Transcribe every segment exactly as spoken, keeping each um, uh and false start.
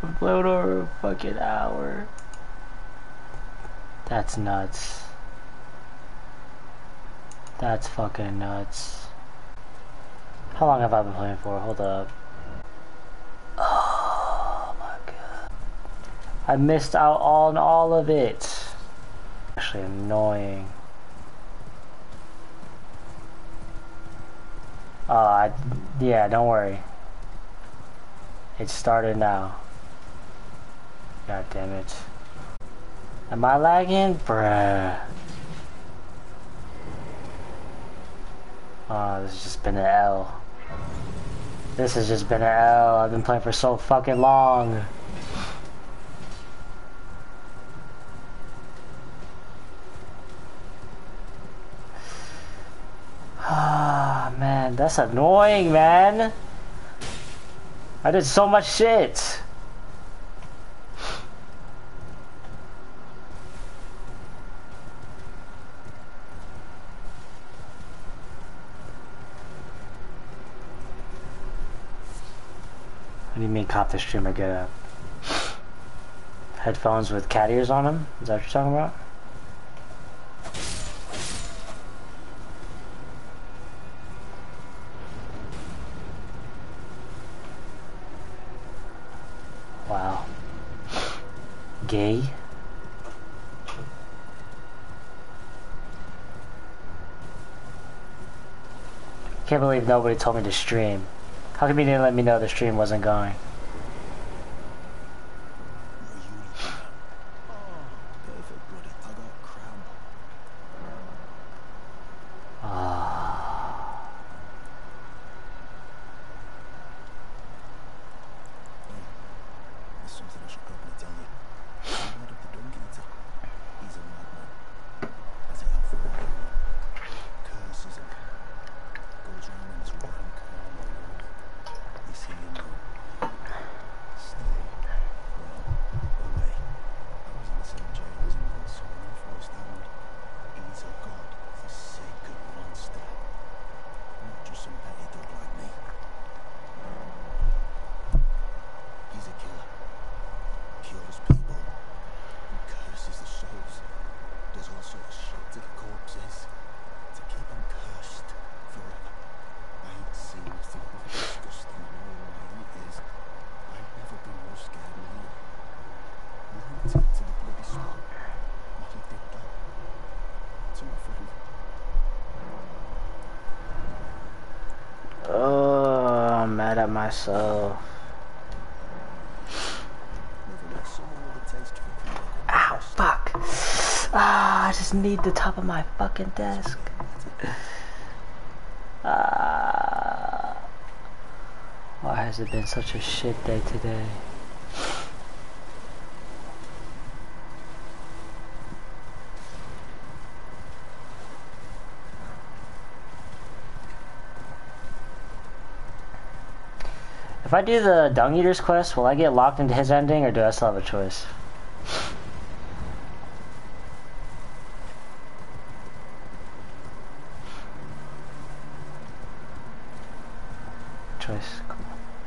I've played over a fucking hour. That's nuts. That's fucking nuts. How long have I been playing for? Hold up. Oh my god. I missed out on all of it. Actually annoying. Oh, I, yeah, don't worry. It started now. God damn it. Am I lagging? Bruh. Oh, this has just been an L. This has just been an L. I've been playing for so fucking long. Ah, man, that's annoying, man. I did so much shit. What do you mean cop the streamer get up? Headphones with cat ears on them? Is that what you're talking about? Wow. Gay? Can't believe nobody told me to stream. How come you didn't let me know the stream wasn't going? Oh, I'm mad at myself. Ow, fuck. Ah, I just need the top of my fucking desk. Ah. Why has it been such a shit day today? If I do the Dung Eaters quest, will I get locked into his ending, or do I still have a choice? Choice. Cool.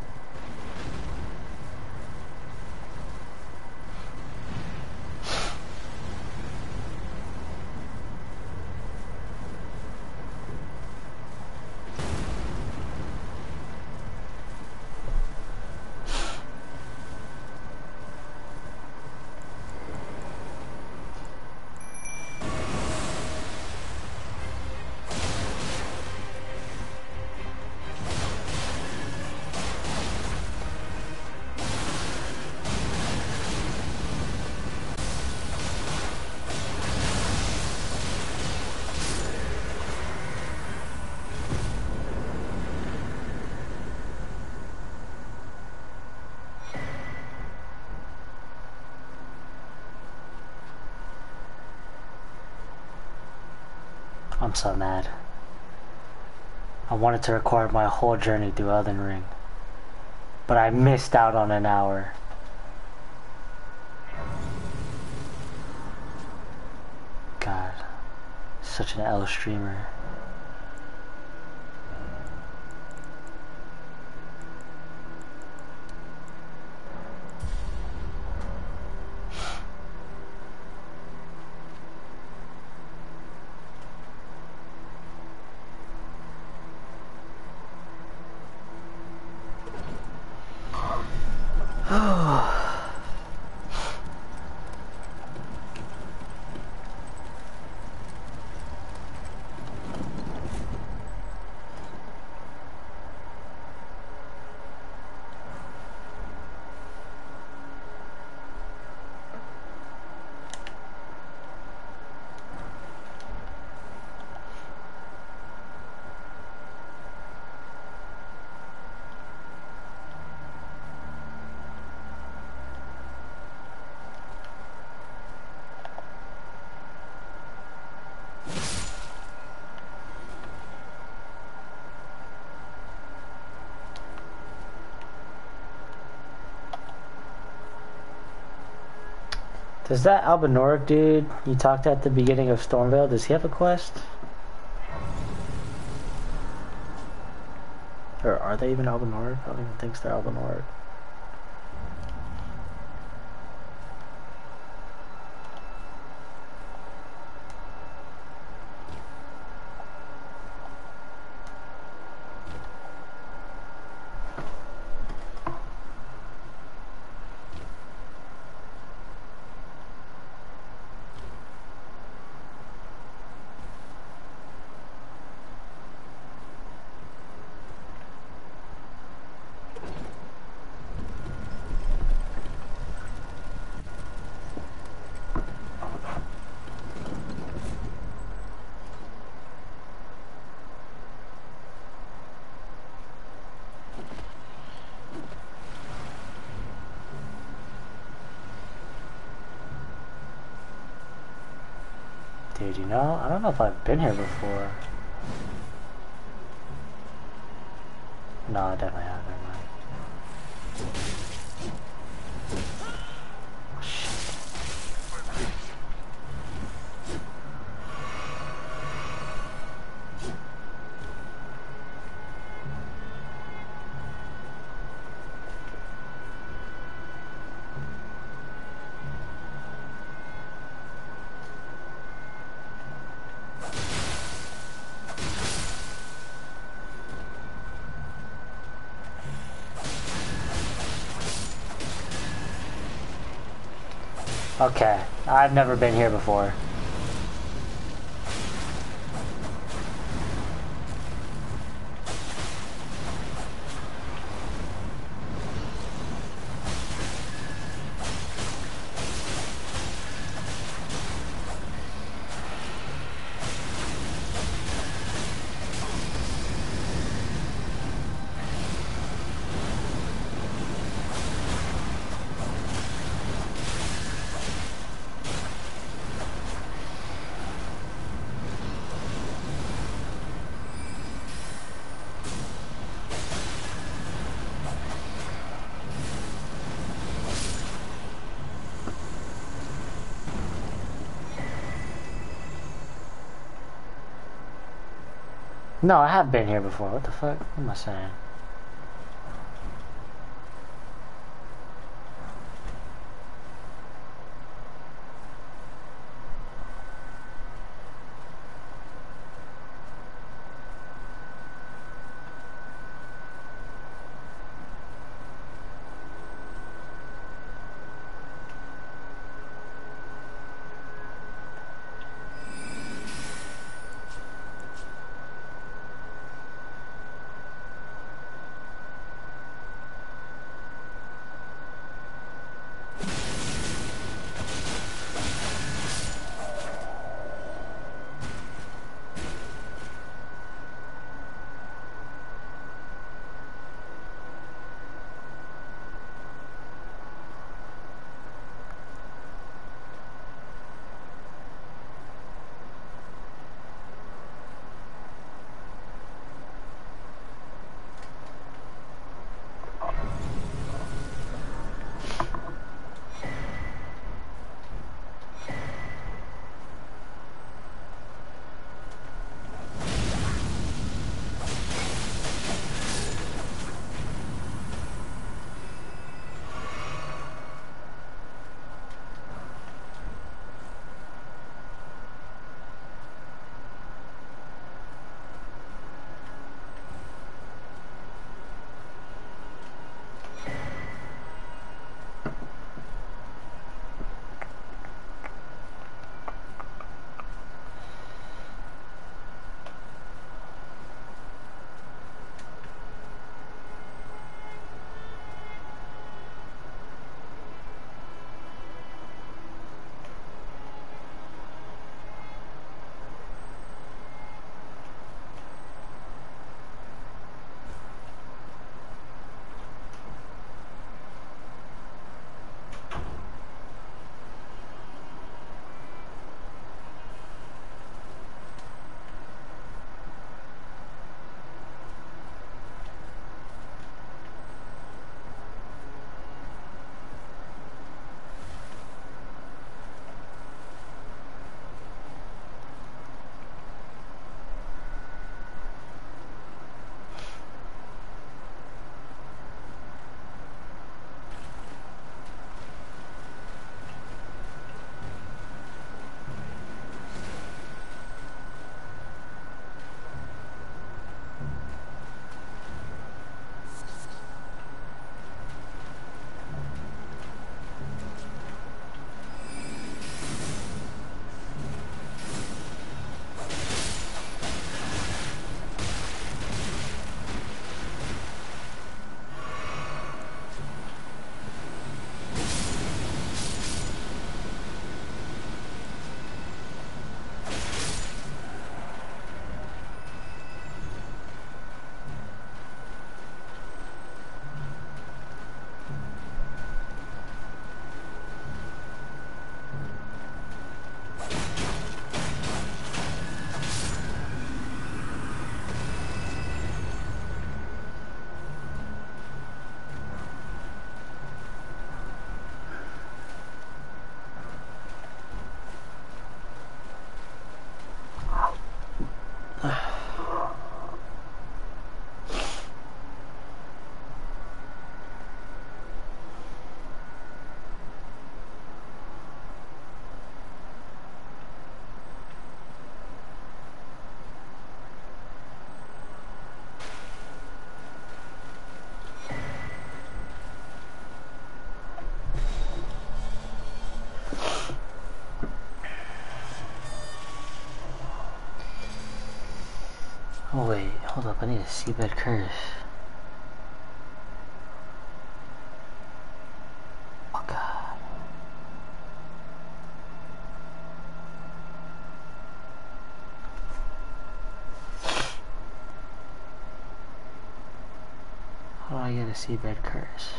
I'm so mad. I wanted to record my whole journey through Elden Ring, but I missed out on an hour. God, such an L streamer. Does that Albinoric dude you talked to at the beginning of Stormveil, does he have a quest? Or are they even Albinoric? I don't even think they're Albinoric. Dude, you know, I don't know if I've been here before. No, I definitely have. Never mind. Oh, shit. Okay, I've never been here before. No, I have been here before. What the fuck? What am I saying? Oh wait, hold up, I need a seabed curse. Oh god. How do I get a seabed curse?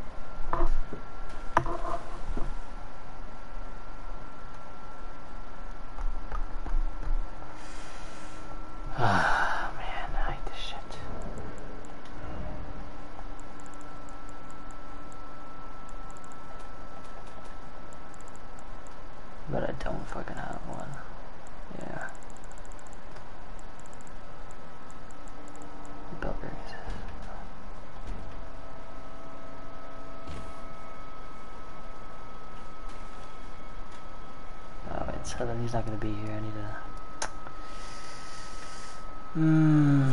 Ah, man, I hate this shit. But I don't fucking have one. Yeah. Bellberries. Oh wait, Southern, he's not gonna be here. I need to. Hmm.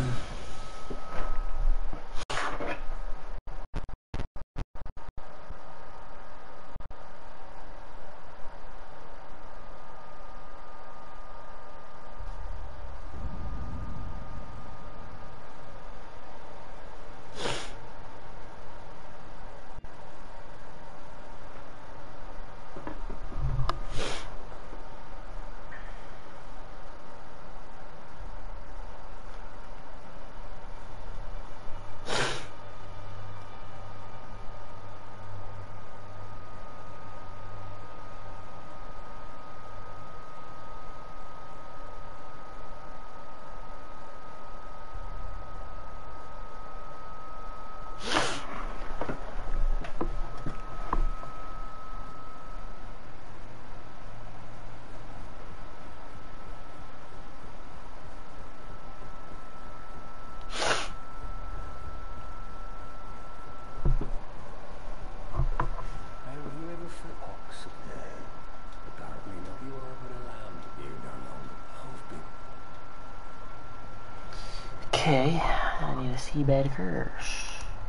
Okay, I need a seabed curse.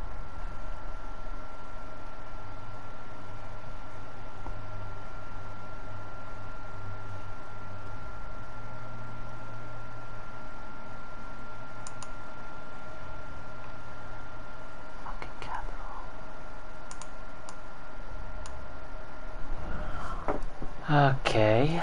Fucking capital. Okay.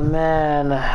man.